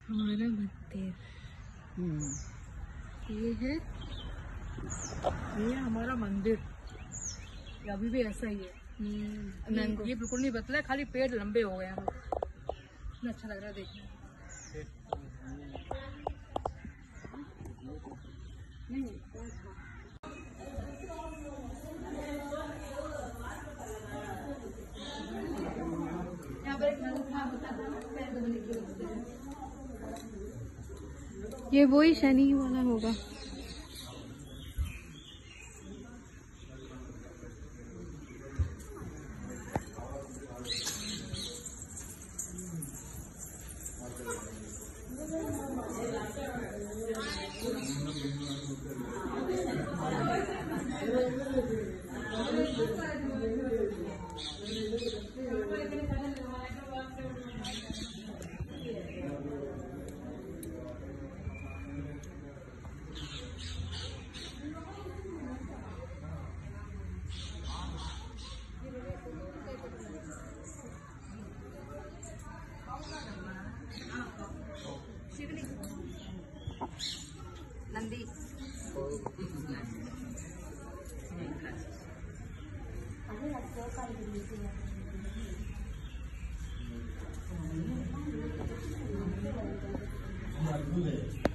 हमारा मंदिर ये है, ये हमारा मंदिर। ये अभी भी ऐसा ही है। ये बिल्कुल नहीं बदला है, खाली पेड़ लंबे हो गए हैं। इतना अच्छा लग रहा है देखने में। ये वही शनि वाला होगा। नंदी अभी